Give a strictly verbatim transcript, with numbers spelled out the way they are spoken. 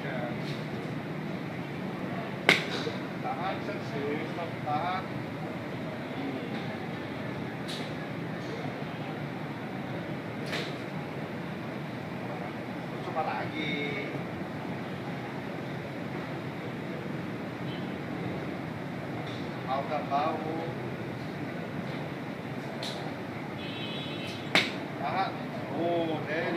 Tahan, sih, stop, tahan. Coba lagi. Mau nggak mau. Tahan. Oh, deh.